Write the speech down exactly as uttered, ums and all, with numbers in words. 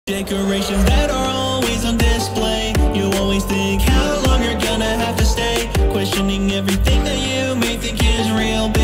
Decorations that are always on display. You always think how long you're gonna have to stay, questioning everything that you may think is real.